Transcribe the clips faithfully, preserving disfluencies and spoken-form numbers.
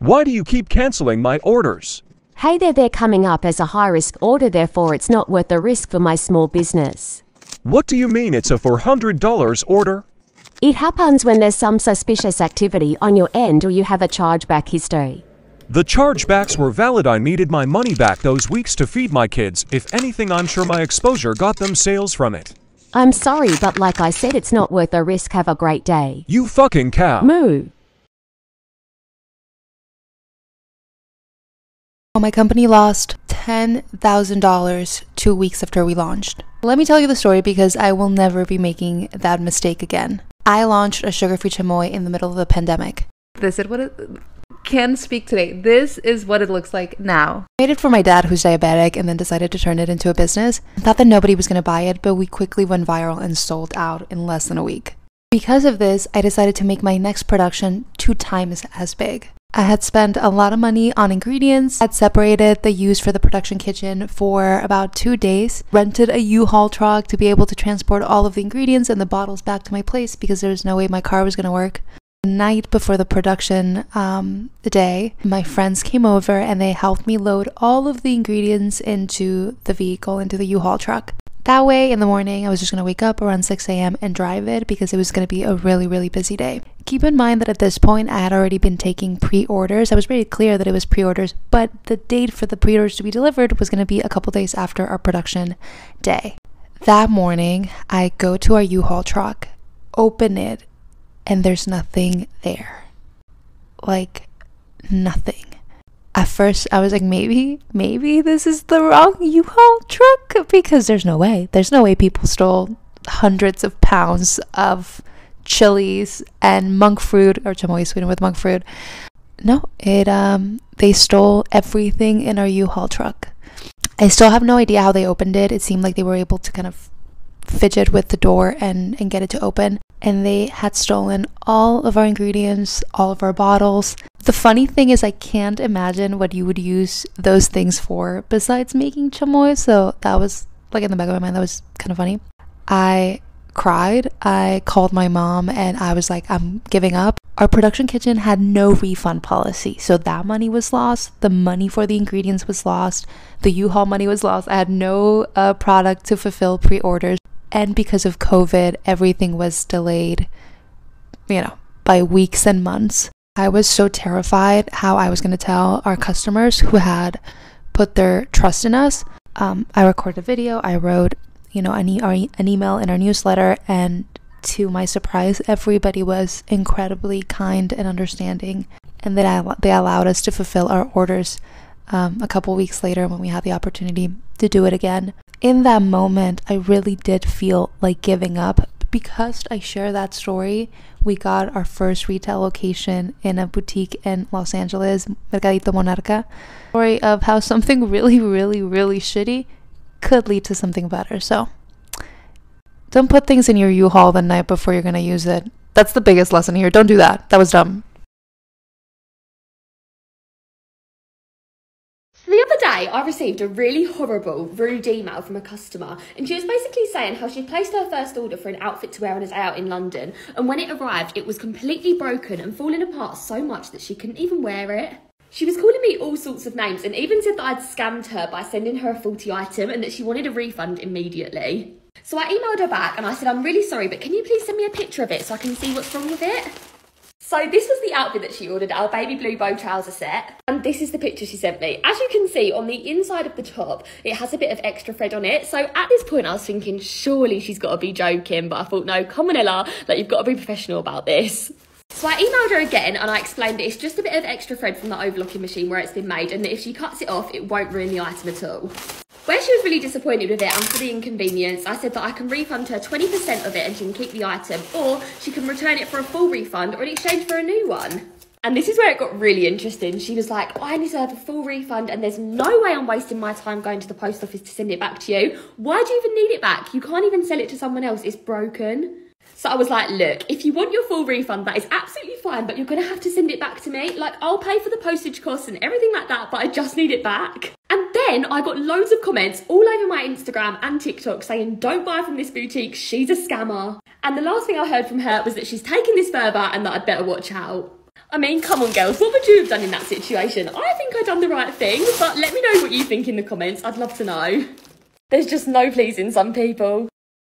Why do you keep canceling my orders? Hey there, they're coming up as a high-risk order, therefore it's not worth the risk for my small business. What do you mean it's a four hundred dollar order? It happens when there's some suspicious activity on your end or you have a chargeback history. The chargebacks were valid. I needed my money back those weeks to feed my kids. If anything, I'm sure my exposure got them sales from it. I'm sorry, but like I said, it's not worth the risk. Have a great day. You fucking cow. Moo. My company lost ten thousand dollars two weeks after we launched. Let me tell you the story because I will never be making that mistake again. I launched a sugar-free chamoy in the middle of the pandemic. This is what it can speak today. This is what it looks like now. I made it for my dad who's diabetic and then decided to turn it into a business. I thought that nobody was going to buy it, but we quickly went viral and sold out in less than a week. Because of this, I decided to make my next production two times as big. I had spent a lot of money on ingredients, had separated the use for the production kitchen for about two days, rented a U-Haul truck to be able to transport all of the ingredients and the bottles back to my place because there was no way my car was going to work. The night before the production um, the day, my friends came over and they helped me load all of the ingredients into the vehicle, into the U-Haul truck. That way, in the morning, I was just going to wake up around six a m and drive it because it was going to be a really, really busy day. Keep in mind that at this point, I had already been taking pre-orders. I was very clear that it was pre-orders, but the date for the pre-orders to be delivered was going to be a couple days after our production day. That morning, I go to our U-Haul truck, open it, and there's nothing there. Like, nothing. At first, I was like, maybe, maybe this is the wrong U-Haul truck because there's no way. There's no way people stole hundreds of pounds of chilies and monk fruit, or chamoy sweetened with monk fruit. No, it um, they stole everything in our U-Haul truck. I still have no idea how they opened it. It seemed like they were able to kind of fidget with the door and, and get it to open. And they had stolen all of our ingredients, all of our bottles. The funny thing is I can't imagine what you would use those things for besides making chamoy. So that was like in the back of my mind, that was kind of funny. I cried. I called my mom and I was like, I'm giving up. Our production kitchen had no refund policy. So that money was lost. The money for the ingredients was lost. The U-Haul money was lost. I had no uh, product to fulfill pre-orders. And because of COVID, everything was delayed, you know, by weeks and months. I was so terrified how I was going to tell our customers who had put their trust in us. Um, I recorded a video. I wrote, you know, an, e- an email in our newsletter. And to my surprise, everybody was incredibly kind and understanding. And then I, they allowed us to fulfill our orders um, a couple weeks later when we had the opportunity to do it again. In that moment, I really did feel like giving up. Because I share that story, we got our first retail location in a boutique in Los Angeles, Mercadito Monarca. Story of how something really, really, really shitty could lead to something better. So don't put things in your U-Haul the night before you're going to use it. That's the biggest lesson here. Don't do that. That was dumb. So the other day, I received a really horrible, rude email from a customer, and she was basically saying how she placed her first order for an outfit to wear on a day out in London, and when it arrived, it was completely broken and falling apart so much that she couldn't even wear it. She was calling me all sorts of names and even said that I'd scammed her by sending her a faulty item and that she wanted a refund immediately. So I emailed her back and I said, I'm really sorry, but can you please send me a picture of it so I can see what's wrong with it? So this was the outfit that she ordered, our baby blue bow trouser set. And this is the picture she sent me. As you can see, on the inside of the top, it has a bit of extra thread on it. So at this point, I was thinking, surely she's got to be joking. But I thought, no, come on, Ella, like, you've got to be professional about this. So I emailed her again and I explained that it's just a bit of extra thread from the overlocking machine where it's been made and that if she cuts it off, it won't ruin the item at all. Where she was really disappointed with it and for the inconvenience, I said that I can refund her twenty percent of it and she can keep the item, or she can return it for a full refund or in exchange for a new one. And this is where it got really interesting. She was like, I deserve a full refund and there's no way I'm wasting my time going to the post office to send it back to you. Why do you even need it back? You can't even sell it to someone else. It's broken. So I was like, look, if you want your full refund, that is absolutely fine, but you're going to have to send it back to me. Like, I'll pay for the postage costs and everything like that, but I just need it back. And then I got loads of comments all over my Instagram and TikTok saying, don't buy from this boutique, she's a scammer. And the last thing I heard from her was that she's taking this further and that I'd better watch out. I mean, come on girls, what would you have done in that situation? I think I've done the right thing, but let me know what you think in the comments. I'd love to know. There's just no pleasing some people.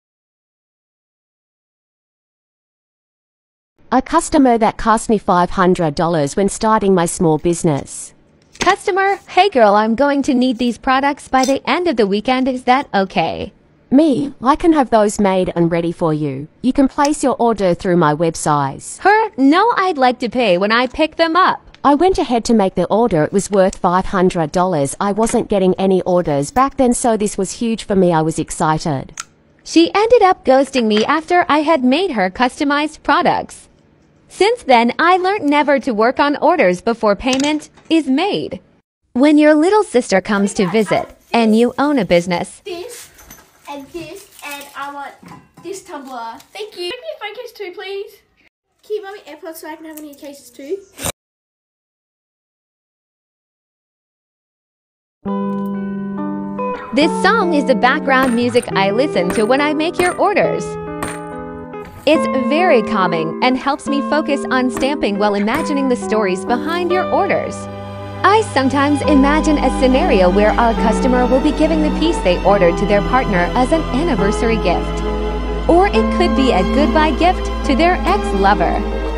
A customer that cost me five hundred dollars when starting my small business. Customer, hey girl, I'm going to need these products by the end of the weekend. Is that okay? Me, I can have those made and ready for you. You can place your order through my website. Her, no, I'd like to pay when I pick them up. I went ahead to make the order. It was worth five hundred dollars. I wasn't getting any orders back then, so this was huge for me. I was excited. She ended up ghosting me after I had made her customized products. Since then, I learned never to work on orders before payment is made. When your little sister comes to visit and you own a business, this and this, and I want this tumbler. Thank you. Give me a phone case too, please. Can you buy me AirPods so I can have any cases too? this song is the background music I listen to when I make your orders. It's very calming and helps me focus on stamping while imagining the stories behind your orders. I sometimes imagine a scenario where our customer will be giving the piece they ordered to their partner as an anniversary gift. Or it could be a goodbye gift to their ex-lover.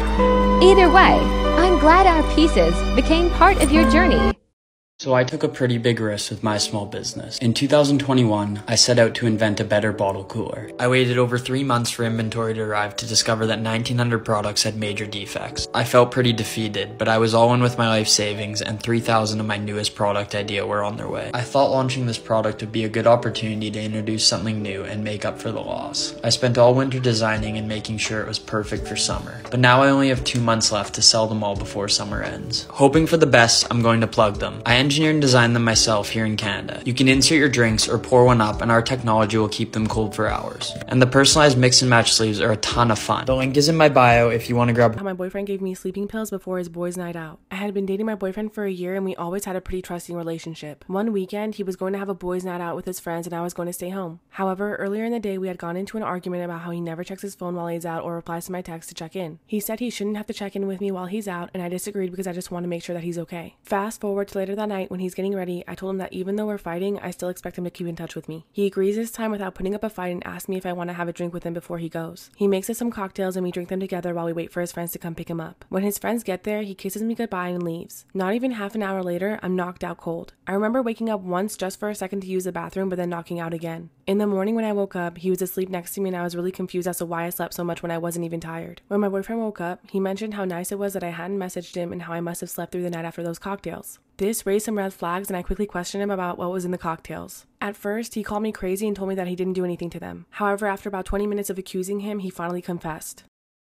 Either way, I'm glad our pieces became part of your journey. So I took a pretty big risk with my small business. In two thousand twenty-one, I set out to invent a better bottle cooler. I waited over three months for inventory to arrive to discover that nineteen hundred products had major defects. I felt pretty defeated, but I was all in with my life savings, and three thousand of my newest product idea were on their way. I thought launching this product would be a good opportunity to introduce something new and make up for the loss. I spent all winter designing and making sure it was perfect for summer, but now I only have two months left to sell them all before summer ends. Hoping for the best, I'm going to plug them. I engineer and design them myself here in Canada. You can insert your drinks or pour one up and our technology will keep them cold for hours. And the personalized mix and match sleeves are a ton of fun. The link is in my bio if you want to grab. My boyfriend gave me sleeping pills before his boys' night out. I had been dating my boyfriend for a year and we always had a pretty trusting relationship. One weekend, he was going to have a boys' night out with his friends and I was going to stay home. However, earlier in the day, we had gone into an argument about how he never checks his phone while he's out or replies to my text to check in. He said he shouldn't have to check in with me while he's out and I disagreed because I just want to make sure that he's okay. Fast forward to later that night when he's getting ready, I told him that even though we're fighting, I still expect him to keep in touch with me. He agrees this time without putting up a fight and asks me if I want to have a drink with him before he goes. He makes us some cocktails and we drink them together while we wait for his friends to come pick him up. When his friends get there, he kisses me goodbye and leaves. Not even half an hour later, I'm knocked out cold. I remember waking up once just for a second to use the bathroom, but then knocking out again. In the morning when I woke up, he was asleep next to me and I was really confused as to why I slept so much when I wasn't even tired. When my boyfriend woke up, he mentioned how nice it was that I hadn't messaged him and how I must have slept through the night after those cocktails. This raised some red flags and I quickly questioned him about what was in the cocktails. At first, he called me crazy and told me that he didn't do anything to them. However, after about twenty minutes of accusing him, he finally confessed.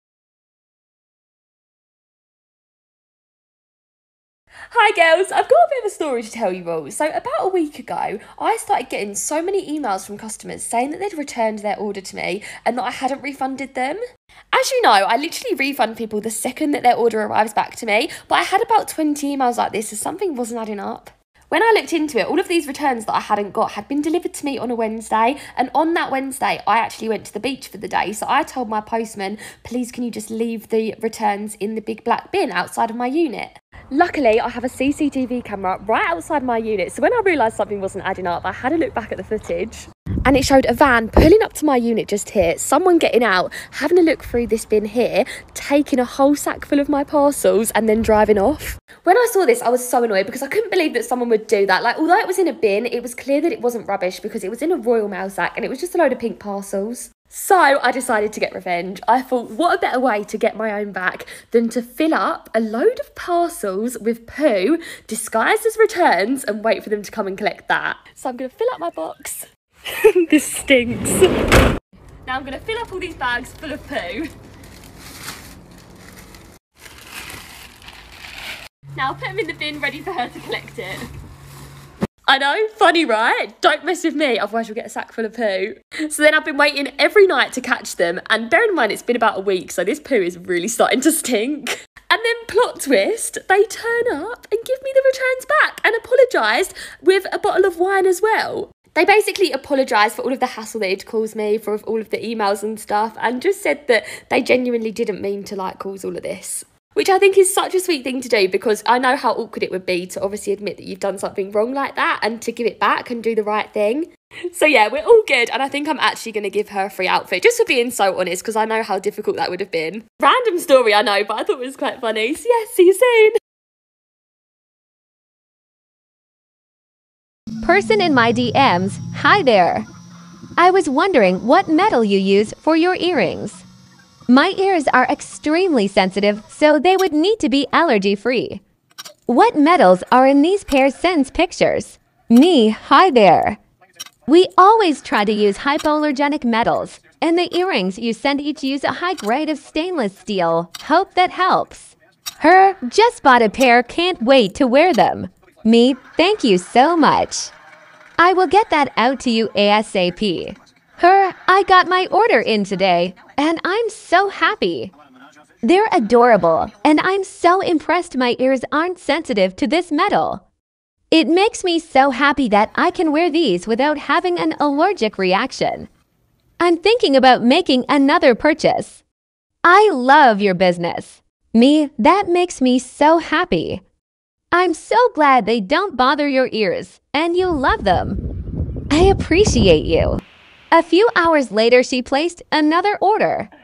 Hi girls, I've got a bit of a story to tell you all. So about a week ago, I started getting so many emails from customers saying that they'd returned their order to me and that I hadn't refunded them. As you know, I literally refund people the second that their order arrives back to me, but I had about twenty emails like this, so something wasn't adding up. When I looked into it, all of these returns that I hadn't got had been delivered to me on a Wednesday, and on that Wednesday, I actually went to the beach for the day, so I told my postman, please can you just leave the returns in the big black bin outside of my unit? Luckily, I have a C C T V camera right outside my unit, so when I realised something wasn't adding up, I had a look back at the footage. And it showed a van pulling up to my unit just here, someone getting out, having a look through this bin here, taking a whole sack full of my parcels and then driving off. When I saw this, I was so annoyed because I couldn't believe that someone would do that. Like, although it was in a bin, it was clear that it wasn't rubbish because it was in a Royal Mail sack and it was just a load of pink parcels. So I decided to get revenge. I thought, what a better way to get my own back than to fill up a load of parcels with poo disguised as returns and wait for them to come and collect that. So I'm going to fill up my box. This stinks. Now I'm going to fill up all these bags full of poo. Now I'll put them in the bin ready for her to collect it. I know, funny right? Don't mess with me, otherwise you'll get a sack full of poo. So then I've been waiting every night to catch them, and bear in mind it's been about a week, so this poo is really starting to stink. And then plot twist, they turn up and give me the returns back and apologised with a bottle of wine as well. They basically apologised for all of the hassle they'd caused me, for all of the emails and stuff, and just said that they genuinely didn't mean to like cause all of this. Which I think is such a sweet thing to do, because I know how awkward it would be to obviously admit that you've done something wrong like that and to give it back and do the right thing. So yeah, we're all good, and I think I'm actually going to give her a free outfit, just for being so honest, because I know how difficult that would have been. Random story, I know, but I thought it was quite funny. So yeah, see you soon. Person in my D Ms, hi there. I was wondering what metal you use for your earrings. My ears are extremely sensitive, so they would need to be allergy-free. What metals are in these pairs? Sends pictures. Me, hi there. We always try to use hypoallergenic metals, and the earrings you send each use a high grade of stainless steel. Hope that helps. Her, just bought a pair, can't wait to wear them. Me, thank you so much. I will get that out to you ASAP. Her, I got my order in today, and I'm so happy. They're adorable, and I'm so impressed my ears aren't sensitive to this metal. It makes me so happy that I can wear these without having an allergic reaction. I'm thinking about making another purchase. I love your business. Me, that makes me so happy. I'm so glad they don't bother your ears, and you love them. I appreciate you. A few hours later, she placed another order.